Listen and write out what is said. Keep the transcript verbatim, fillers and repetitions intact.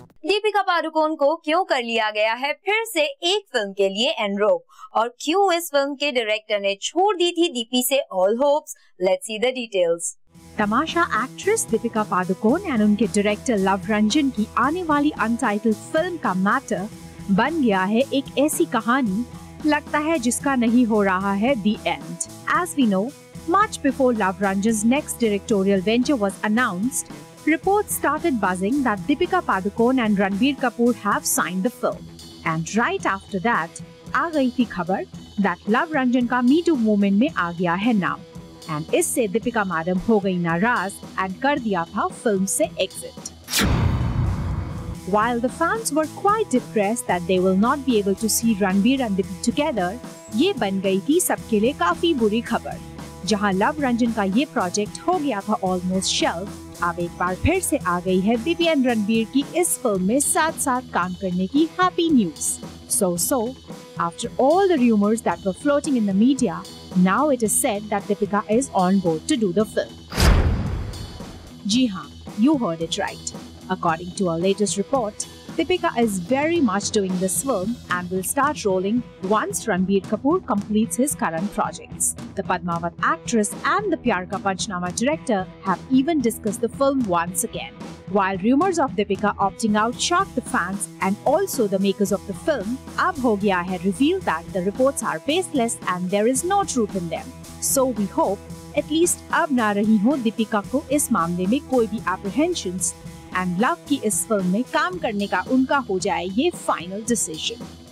दीपिका पादुकोण को क्यों कर लिया गया है फिर से एक फिल्म के लिए एनरोल, और क्यों इस फिल्म के डायरेक्टर ने छोड़ दी थी दीपी से all hopes? Let's see the details. Tamasha actress Deepika Padukone और उनके डायरेक्टर लव रंजन की आने वाली अनटाइटल्ड फिल्म का मैटर बन गया है एक ऐसी कहानी, लगता है जिसका नहीं हो रहा है the end. As we know, much before Luv Ranjan's next directorial venture was announced, reports started buzzing that Deepika Padukone and Ranbir Kapoor have signed the film. And right after that, आ गई थी खबर that Luv Ranjan का Me Too movement में आ गया है नाम, and इससे दीपिका मैडम हो गई नाराज and कर दिया था फिल्म से exit. While the fans were quite depressed that they will not be able to see Ranbir and Deepika together, ये बन गई थी सबके लिए काफी बुरी खबर। जहां लव रंजन का ये प्रोजेक्ट हो गया था ऑलमोस्ट शेल्फ, अब एक बार फिर से आ गई है दीपी एंड रणबीर की इस फिल्म में साथ साथ काम करने की happy news. So so, after all the rumors that were floating in the media, now it is said that Deepika is on board to do the film. जी हाँ, you heard it right. According to our latest report, Deepika is very much doing this film and will start rolling once Ranbir Kapoor completes his current projects. The Padmavat actress and the Pyar Ka Panchnama director have even discussed the film once again. While rumors of Deepika opting out shocked the fans and also the makers of the film, ab ho gaya hai revealed that the reports are baseless and there is no truth in them. So we hope at least ab na rahi ho Deepika ko is मामले में कोई भी apprehensions, and love की इस film में काम करने का उनका हो जाए ये फाइनल डिसीजन।